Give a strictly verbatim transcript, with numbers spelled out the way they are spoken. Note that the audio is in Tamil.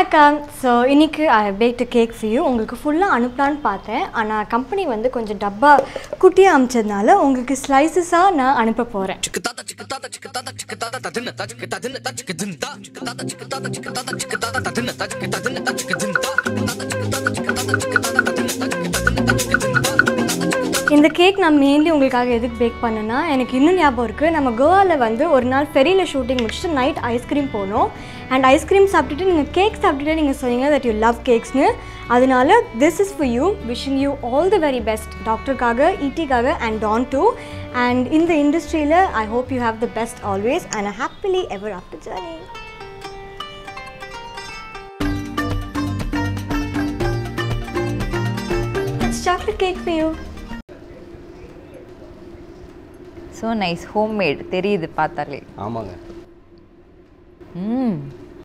Akka. So, இன்னைக்கு I have baked a cake for you. உங்களுக்கு ஃபுல்லா அனுப்பலாம்னு பார்த்தேன். ஆனா கம்பெனி வந்து கொஞ்சம் டப்பா குட்டியா அம்ச்சதனால உங்களுக்கு ஸ்லைசஸா நான் அனுப்ப போறேன். இந்த கேக் நான் மெயின்லி உங்களுக்காக எதுக்கு பேக் பண்ணேன்னா எனக்கு இன்னும் ஞாபகம் இருக்குது நம்ம கோவாவில் வந்து ஒரு நாள் ஃபெரியில் ஷூட்டிங் முடிச்சுட்டு நைட் ஐஸ்கிரீம் போனோம் அண்ட் ஐஸ்கிரீம் சாப்பிட்டுட்டு நீங்கள் கேக் சாப்பிட்டுட்டு நீங்கள் சொன்னீங்க தட் யூ லவ் கேக்ஸ்னு அதனால this is for you wishing you all the very best டாக்டருக்காக ஈட்டிக்காக அண்ட் டான் டூ அண்ட் இந்த இண்டஸ்ட்ரியில் I hope you have the best always and a happily ever after journey. It's chocolate cake for you. So nice, homemade. தெரியுது பார்த்தாலே. ஆமாங்க. ம்